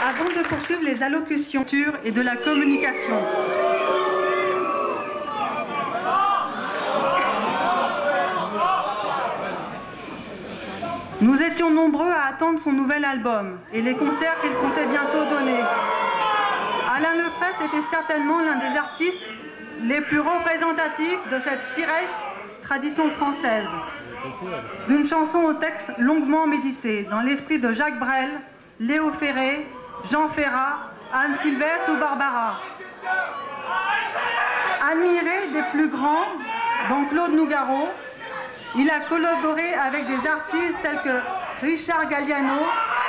avant de poursuivre les allocutions et de la communication. Nous étions nombreux à attendre son nouvel album et les concerts qu'il comptait bientôt donner. Alain Leprest était certainement l'un des artistes les plus représentatifs de cette si riche tradition française. D'une chanson au texte longuement médité, dans l'esprit de Jacques Brel, Léo Ferré, Jean Ferrat, Anne Sylvestre ou Barbara. Admiré des plus grands, dont Claude Nougaro, il a collaboré avec des artistes tels que Richard Galliano,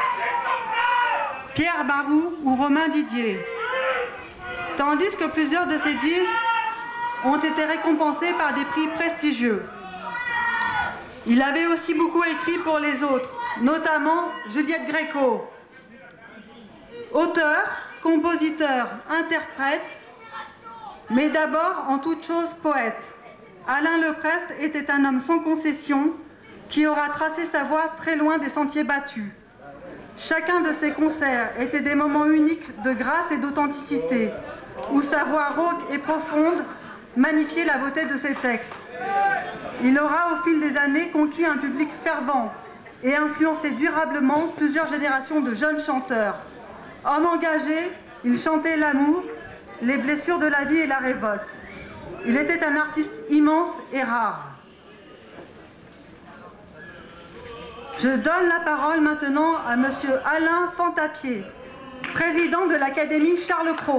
Pierre Barou ou Romain Didier. Tandis que plusieurs de ses disques ont été récompensés par des prix prestigieux. Il avait aussi beaucoup écrit pour les autres, notamment Juliette Gréco. Auteur, compositeur, interprète, mais d'abord en toute chose poète. Alain Leprest était un homme sans concession qui aura tracé sa voie très loin des sentiers battus. Chacun de ses concerts était des moments uniques de grâce et d'authenticité, où sa voix rauque et profonde magnifiait la beauté de ses textes. Il aura au fil des années conquis un public fervent et influencé durablement plusieurs générations de jeunes chanteurs. Homme engagé, il chantait l'amour, les blessures de la vie et la révolte. Il était un artiste immense et rare. Je donne la parole maintenant à Monsieur Alain Fantapié, président de l'Académie Charles Cros.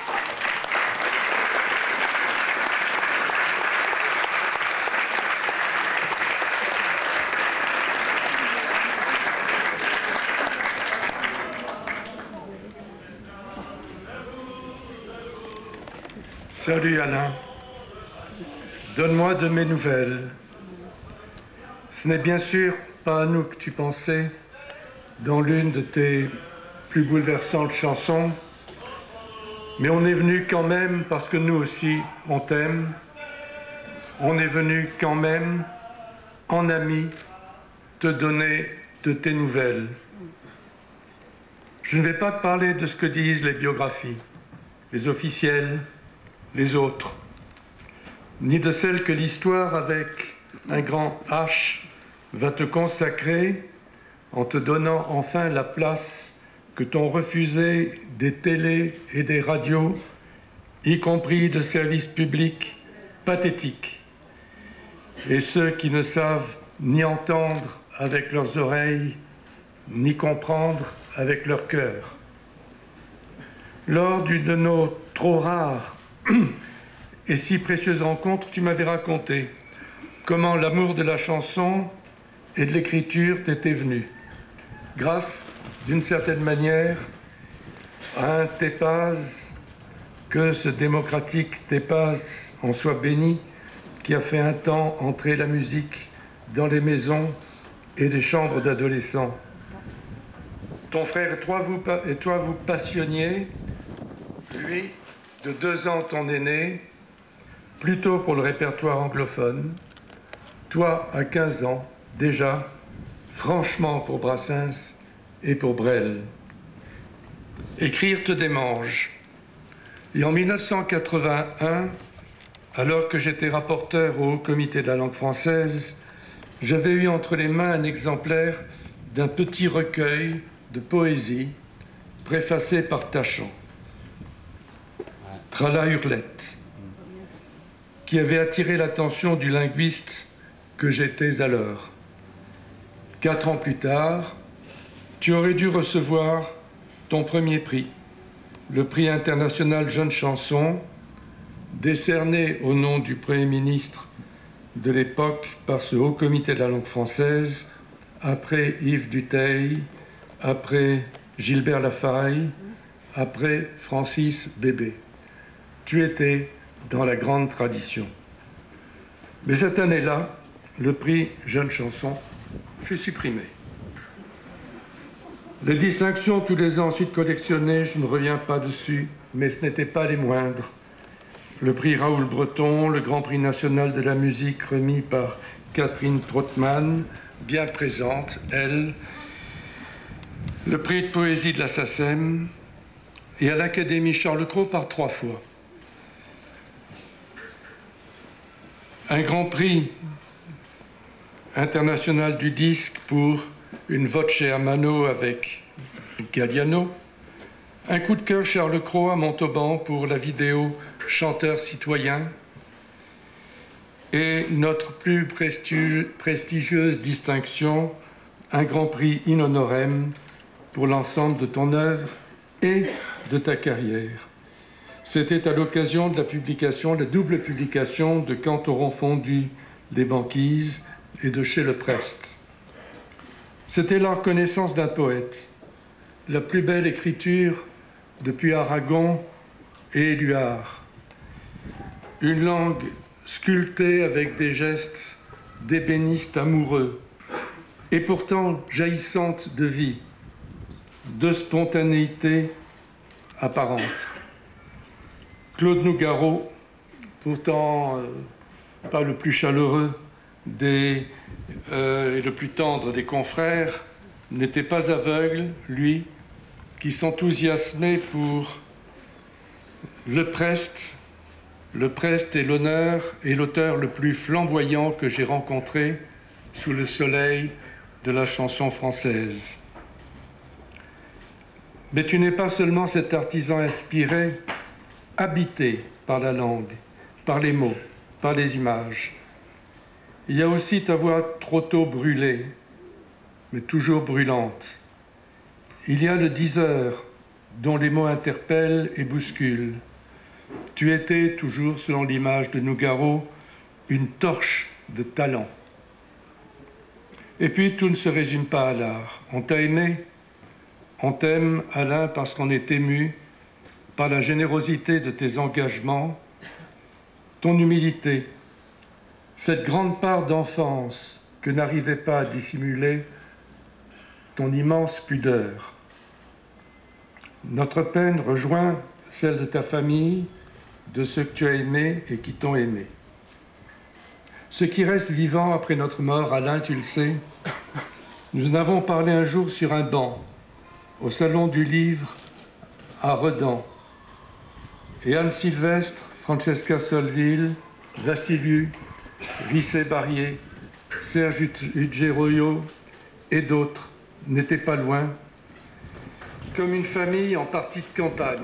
Salut Alain, donne-moi de mes nouvelles. Ce n'est bien sûr pas à nous que tu pensais dans l'une de tes plus bouleversantes chansons, mais on est venu quand même parce que nous aussi on t'aime. On est venu quand même en ami te donner de tes nouvelles. Je ne vais pas te parler de ce que disent les biographies, les officiels, les autres, ni de celle que l'histoire avec un grand H va te consacrer en te donnant enfin la place que t'ont refusée des télés et des radios, y compris de services publics pathétiques, et ceux qui ne savent ni entendre avec leurs oreilles, ni comprendre avec leur cœur. Lors d'une de nos trop rares et si précieuse rencontre, tu m'avais raconté comment l'amour de la chanson et de l'écriture t'était venu, grâce, d'une certaine manière, à un TEPAS, que ce démocratique TEPAS en soit béni, qui a fait un temps entrer la musique dans les maisons et les chambres d'adolescents. Ton frère et toi vous passionniez, lui, de 2 ans ton aîné, plutôt pour le répertoire anglophone, toi à 15 ans, déjà, franchement pour Brassens et pour Brel. Écrire te démange. Et en 1981, alors que j'étais rapporteur au Haut Comité de la langue française, j'avais eu entre les mains un exemplaire d'un petit recueil de poésie préfacé par Tachant. Trala Hurlette, qui avait attiré l'attention du linguiste que j'étais alors. 4 ans plus tard, tu aurais dû recevoir ton premier prix, le prix international Jeune Chanson, décerné au nom du Premier ministre de l'époque par ce Haut Comité de la langue française, après Yves Dutheil, après Gilbert Lafaille, après Francis Bébé. Tu étais dans la grande tradition. Mais cette année-là, le prix Jeune Chanson fut supprimé. Les distinctions tous les ans ensuite collectionnées, je ne reviens pas dessus, mais ce n'étaient pas les moindres. Le prix Raoul Breton, le Grand Prix national de la musique remis par Catherine Trottmann, bien présente, elle, le prix de poésie de la SACEM et à l'Académie Charles Cros par 3 fois. Un grand prix international du disque pour une Voce a mano avec Galliano. Un coup de cœur Charles Cros à Montauban pour la vidéo Chanteur citoyen. Et notre plus prestigieuse distinction, un grand prix in honorem pour l'ensemble de ton œuvre et de ta carrière. C'était à l'occasion de la publication, la double publication de Quand auront fondu les banquises et de Chez le Prest. C'était la reconnaissance d'un poète, la plus belle écriture depuis Aragon et Éluard. Une langue sculptée avec des gestes d'ébéniste amoureux et pourtant jaillissante de vie, de spontanéité apparente. Claude Nougaro, pourtant pas le plus chaleureux et le plus tendre des confrères, n'était pas aveugle, lui, qui s'enthousiasmait pour le Prest est l'honneur et l'auteur le plus flamboyant que j'ai rencontré sous le soleil de la chanson française. Mais tu n'es pas seulement cet artisan inspiré, habité par la langue, par les mots, par les images. Il y a aussi ta voix trop tôt brûlée, mais toujours brûlante. Il y a le diseur dont les mots interpellent et bousculent. Tu étais, toujours selon l'image de Nougaro, une torche de talent. Et puis, tout ne se résume pas à l'art. On t'a aimé, on t'aime, Alain, parce qu'on est ému par la générosité de tes engagements, ton humilité, cette grande part d'enfance que n'arrivait pas à dissimuler ton immense pudeur. Notre peine rejoint celle de ta famille, de ceux que tu as aimés et qui t'ont aimé. Ce qui reste vivant après notre mort, Alain, tu le sais, nous en avons parlé un jour sur un banc, au Salon du Livre, à Redans. Et Anne Sylvestre, Francesca Solville, Vassiliou, Rissé Barrier, Serge Uggeroyo et d'autres n'étaient pas loin, comme une famille en partie de campagne.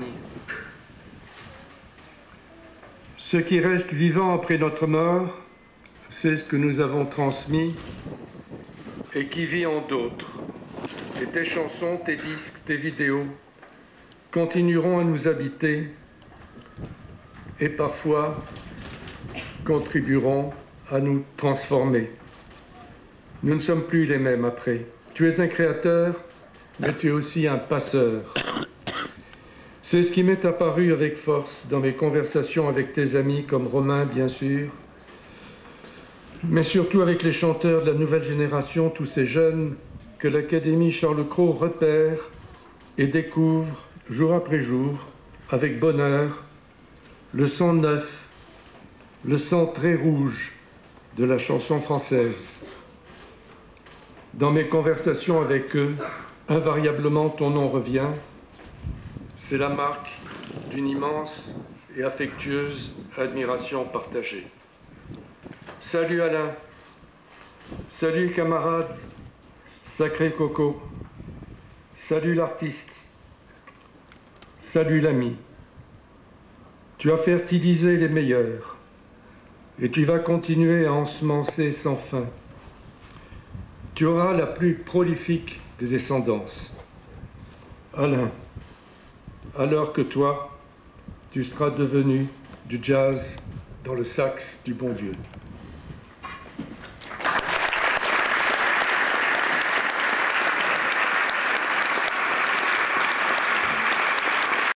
Ce qui reste vivant après notre mort, c'est ce que nous avons transmis et qui vit en d'autres. Et tes chansons, tes disques, tes vidéos continueront à nous habiter et parfois contribueront à nous transformer. Nous ne sommes plus les mêmes après. Tu es un créateur, mais tu es aussi un passeur. C'est ce qui m'est apparu avec force dans mes conversations avec tes amis comme Romain, bien sûr, mais surtout avec les chanteurs de la nouvelle génération, tous ces jeunes que l'Académie Charles Cros repère et découvre jour après jour, avec bonheur, le son neuf, le sang très rouge de la chanson française. Dans mes conversations avec eux, invariablement ton nom revient. C'est la marque d'une immense et affectueuse admiration partagée. Salut Alain, salut camarade, sacré Coco, salut l'artiste, salut l'ami. Tu as fertilisé les meilleurs et tu vas continuer à ensemencer sans fin. Tu auras la plus prolifique des descendances. Alain, alors que toi, tu seras devenu du jazz dans le sax du bon Dieu.